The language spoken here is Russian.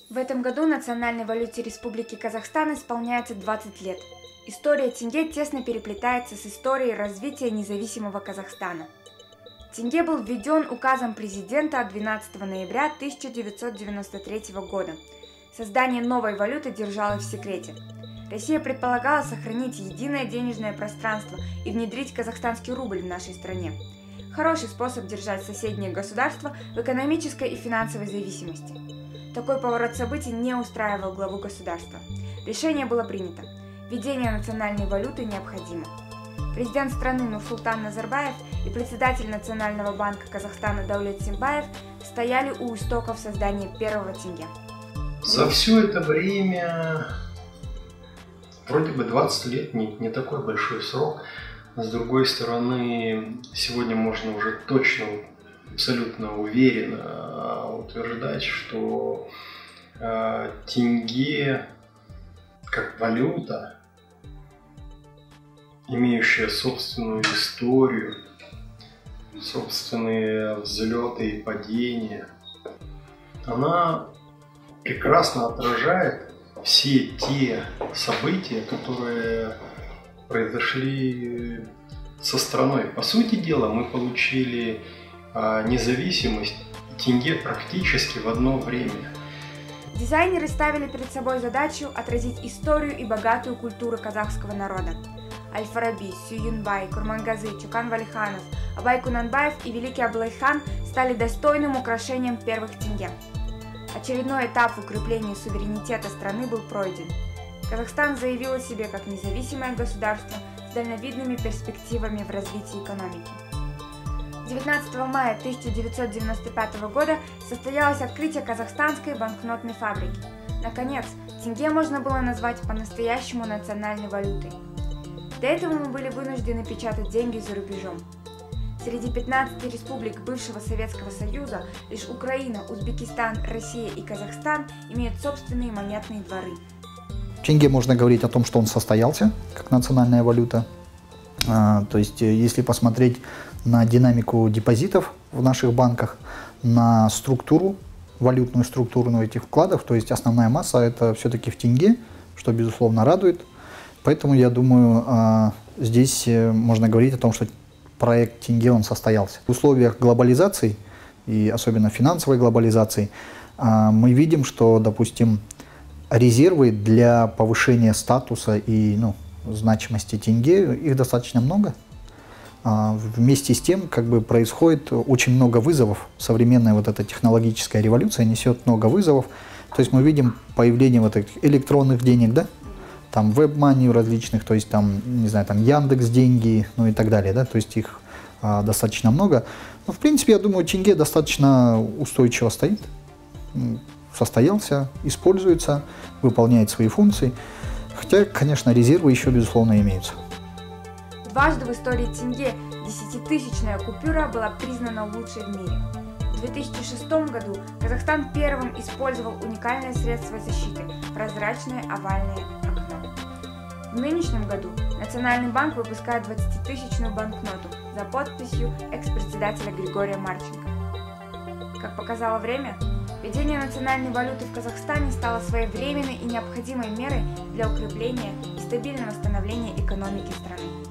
В этом году национальной валюте Республики Казахстан исполняется 20 лет. История тенге тесно переплетается с историей развития независимого Казахстана. Тенге был введен указом президента 12 ноября 1993 года. Создание новой валюты держалось в секрете. Россия предполагала сохранить единое денежное пространство и внедрить казахстанский рубль в нашей стране. Хороший способ держать соседние государства в экономической и финансовой зависимости. Такой поворот событий не устраивал главу государства. Решение было принято. Введение национальной валюты необходимо. Президент страны Нурсултан Назарбаев и председатель Национального банка Казахстана Даулет Симбаев стояли у истоков создания первого тенге. За все это время, вроде бы 20 лет, не такой большой срок. С другой стороны, сегодня можно уже точно, абсолютно уверенно утверждать, что тенге как валюта, имеющая собственную историю, собственные взлеты и падения, она прекрасно отражает все те события, которые произошли со страной. По сути дела, мы получили независимость и тенге практически в одно время. Дизайнеры ставили перед собой задачу отразить историю и богатую культуру казахского народа. Аль-Фараби, Сююнбай, Курмангазы, Чукан Валиханов, Абай Кунанбаев и Великий Аблайхан стали достойным украшением первых тенге. Очередной этап в укреплении суверенитета страны был пройден. Казахстан заявил о себе как независимое государство с дальновидными перспективами в развитии экономики. 19 мая 1995 года состоялось открытие казахстанской банкнотной фабрики. Наконец, тенге можно было назвать по-настоящему национальной валютой. До этого мы были вынуждены печатать деньги за рубежом. Среди 15 республик бывшего Советского Союза лишь Украина, Узбекистан, Россия и Казахстан имеют собственные монетные дворы. В тенге можно говорить о том, что он состоялся как национальная валюта. То есть, если посмотреть на динамику депозитов в наших банках, на структуру, валютную структуру этих вкладов, то есть основная масса это все-таки в тенге, что безусловно радует. Поэтому я думаю, здесь можно говорить о том, что проект тенге он состоялся. В условиях глобализации, и особенно финансовой глобализации, мы видим, что, допустим, резервы для повышения статуса и значимости тенге, их достаточно много. Вместе с тем происходит очень много вызовов. Современная эта технологическая революция несет много вызовов. То есть мы видим появление этих электронных денег, да? Там веб-мани различных, то есть там, не знаю, там Яндекс деньги, и так далее, да? То есть их достаточно много. Но в принципе, я думаю, тенге достаточно устойчиво стоит, состоялся, используется, выполняет свои функции. Хотя, конечно, резервы еще, безусловно, имеются. Дважды в истории тенге 10-тысячная купюра была признана лучшей в мире. В 2006 году Казахстан первым использовал уникальное средство защиты – прозрачное овальное окно. В нынешнем году Национальный банк выпускает 20-тысячную банкноту за подписью экс-председателя Григория Марченко. Как показало время, введение национальной валюты в Казахстане стало своевременной и необходимой мерой для укрепления и стабильного становления экономики страны.